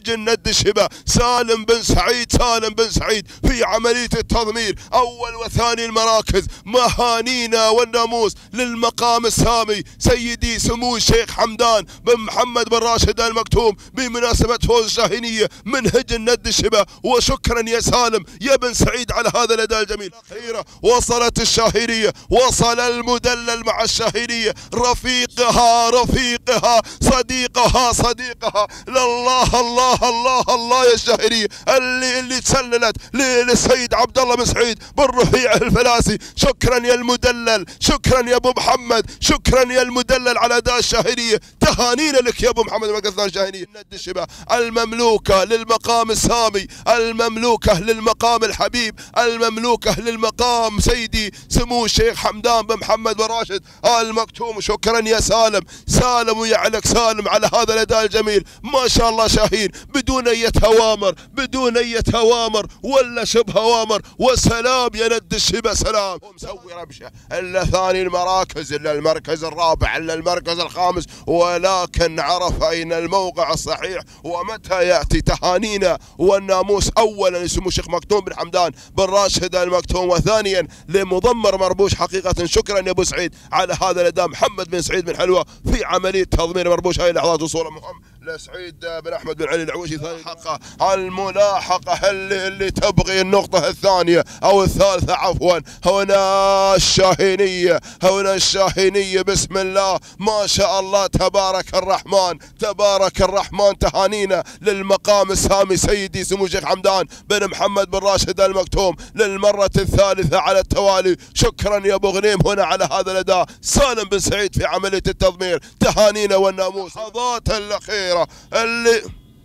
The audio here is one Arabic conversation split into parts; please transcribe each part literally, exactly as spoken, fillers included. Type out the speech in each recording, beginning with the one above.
وهجن ند الشبه سالم بن سعيد سالم بن سعيد في عملية التضمير أول وثاني المراكز. مهانينا والناموس للمقام السامي سيدي سمو الشيخ حمدان بن محمد بن راشد المكتوم بمناسبة فوز الشاهينية من هجن ند الشبه. وشكرا يا سالم يا بن سعيد على هذا الأداء الجميل. أخيرا وصلت الشاهينية، وصل المدلل مع الشاهينية، رفيقها رفيقها صديقها صديقها. لله الله الله الله يا الشاهينية اللي اللي تسللت للسيد عبد الله بن سعيد بن رفيع الفلاسي. شكرا يا المدلل، شكرا يا ابو محمد، شكرا يا المدلل على اداء الشاهينية. تهانينا لك يا ابو محمد مقثان الشاهينية. ند الشبه المملوكة للمقام السامي، المملوكة للمقام الحبيب، المملوكة للمقام سيدي سمو الشيخ حمدان بن محمد بن راشد المكتوم. شكرا يا سالم، سالم ويعلك سالم على هذا الاداء الجميل. ما شاء الله شاهين بدون اي اوامر، بدون اي اوامر ولا شبه اوامر. وسلام يا ند الشبه سلام. مسوي ربشه الا ثاني المراكز، الا المركز الرابع، الا المركز الخامس، ولكن عرف اين الموقع الصحيح ومتى ياتي. تهانينا والناموس اولا لسمو الشيخ مكتوم بن حمدان بن راشد المكتوم، وثانيا لمضمر مربوش. حقيقه شكرا يا ابو سعيد على هذا الاداء. محمد بن سعيد بن حلوه في عمليه تضمير مربوش. هاي اللحظات وصوله مهم لسعيد بن احمد بن علي العويشي. ثاني حقه الملاحقه اللي, اللي تبغي النقطه الثانيه او الثالثه عفوا. هنا الشاهينيه، هنا الشاهينيه بسم الله ما شاء الله تبارك الرحمن تبارك الرحمن. تهانينا للمقام السامي سيدي سمو الشيخ حمدان بن محمد بن راشد المكتوم للمره الثالثه على التوالي. شكرا يا ابو غنيم هنا على هذا الاداء. سالم بن سعيد في عمليه التضمير. تهانينا والناموس. اللحظات الاخيره اللي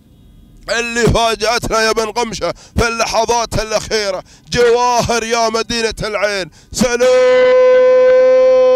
اللي فاجأتنا يا بن قمشة في اللحظات الأخيرة. جواهر يا مدينة العين سلام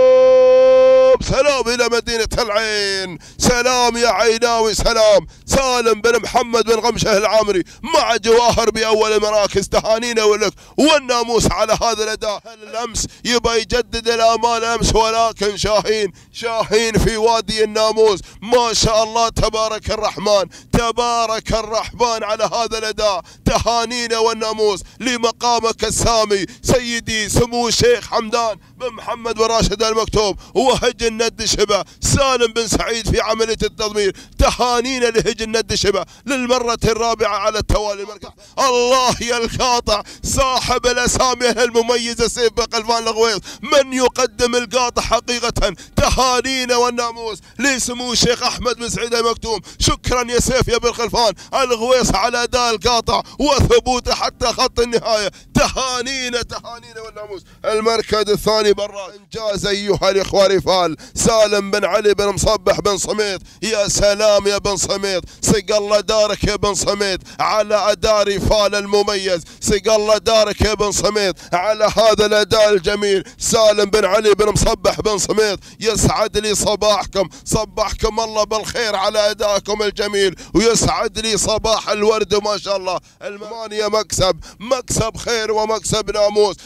سلام إلى مدينة العين. سلام يا عيناوي سلام. سالم بن محمد بن غمشه العامري مع جواهر بأول المراكز. تهانينا ولك والناموس على هذا الأداء. الأمس يبغى يجدد الآمال أمس، ولكن شاهين شاهين في وادي الناموس ما شاء الله تبارك الرحمن تبارك الرحمن على هذا الأداء. تهانينا والناموس لمقامك السامي سيدي سمو الشيخ حمدان بن محمد بن راشد المكتوم وهجن ند شبه سالم بن سعيد في عملية التضمير. تهانينا لهجن ند شبه للمرة الرابعة على التوالي. الله يا القاطع صاحب الأسامي المميزة سيف بقلفان الغويص من يقدم القاطع حقيقة. تهانينا والناموس لسمو الشيخ أحمد بن سعيد المكتوم. شكرا يا سيف يا بن خلفان الغويص على أداء القاطع وثبوته حتى خط النهاية. تهانينا تهانينا والناموس. المركز الثاني برا انجاز ايها الاخوه رفال سالم بن علي بن مصبح بن صميت. يا سلام يا بن صميت، سق الله دارك يا بن صميت على اداء رفال المميز. سق الله دارك يا بن صميت على هذا الاداء الجميل. سالم بن علي بن مصبح بن صميت يسعد لي صباحكم، صبحكم الله بالخير على ادائكم الجميل، ويسعد لي صباح الورد ما شاء الله. المانيا مكسب مكسب خير ومكسب ناموس.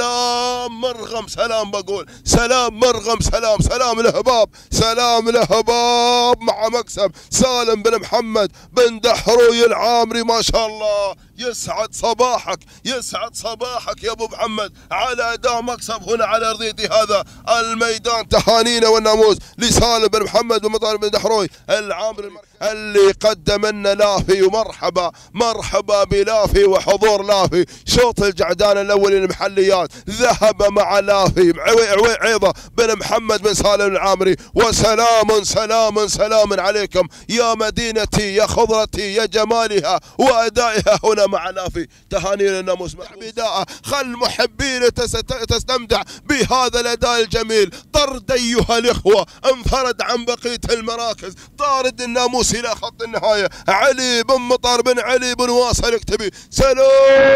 سلام مرغم سلام بقول سلام مرغم سلام سلام الهباب سلام الهباب مع مكسب سالم بن محمد بن دحروي العامري ما شاء الله. يسعد صباحك يسعد صباحك يا ابو محمد على اداء مكسب هنا على ارضيه هذا الميدان. تهانينا والناموس لسالم بن محمد بن مطار بن دحروي العامري اللي قدم لنا لافي. ومرحبا مرحبا بلافي وحضور لافي. شوط الجعدان الاول للمحليات ذهب مع لافي عوي عوي عيضه بن محمد بن سالم العامري. وسلام سلام سلام عليكم يا مدينتي يا خضرتي يا جمالها وادائها هنا مع لافي. تهانينا الناموس بداء. خل محبين تستمتع بهذا الاداء الجميل. طرد ايها الاخوه انفرد عن بقيه المراكز. طارد الناموس الى خط النهايه. علي بن مطر بن علي بن واصل اكتبي. سلام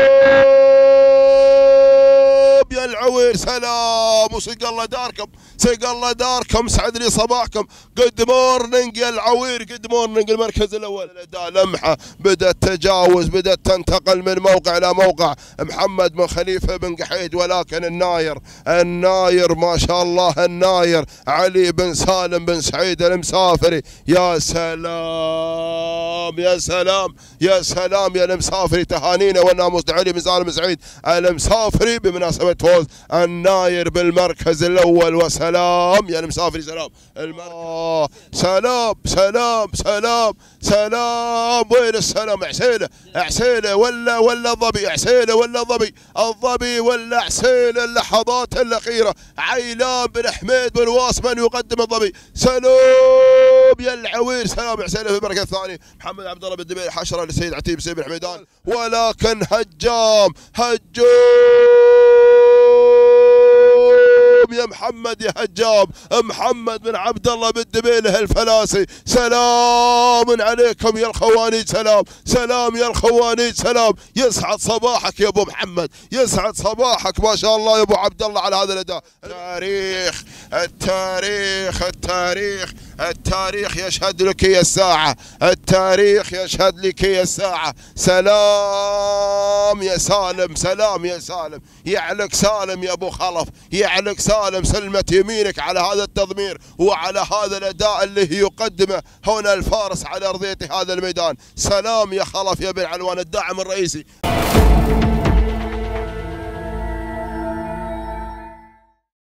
يا العوير سلام. وسق الله داركم سق الله داركم سعد لي صباحكم. جود مورنينج يا العوير جود مورنينج. المركز الاول الاداء لمحه بدات تجاوز بدات تنتقل من موقع الى موقع. محمد بن خليفه بن قحيد ولكن الناير الناير ما شاء الله الناير علي بن سالم بن سعيد المسافري. يا سلام سلام يا سلام يا سلام يا المسافري، تهانينا والناموس دعلي من سالم سعيد المسافري بمناسبة فوز الناير بالمركز الأول. وسلام يا المسافري، سلام المركز، سلام سلام سلام سلام. وين السلام؟ عسيله عسيله ولا ولا الظبي، عسيله ولا الظبي، الظبي ولا عسيله. اللحظات الأخيرة عيلان بن حميد بن واسمن يقدم الظبي. سلام يا العوير، سلام عسيله في المركز الثاني. محمد عبد الله بن دبيل حشره للسيد عتيب سيد بن حميدان، ولكن هجام هجام يا محمد يا هجام، محمد بن عبد الله بن دبيله الفلاسي. سلام عليكم يا الخوانيج، سلام سلام يا الخوانيج، سلام. يسعد صباحك يا ابو محمد، يسعد صباحك ما شاء الله يا ابو عبد الله على هذا الاداء. التاريخ التاريخ التاريخ التاريخ يشهد لك يا الساعة، التاريخ يشهد لك يا الساعة. سلام يا سالم، سلام يا سالم، يعلق سالم يا ابو خلف، يعلق سالم، سلمت يمينك على هذا التضمير وعلى هذا الاداء اللي يقدمه هنا الفارس على ارضية هذا الميدان. سلام يا خلف يا بن علوان الداعم الرئيسي.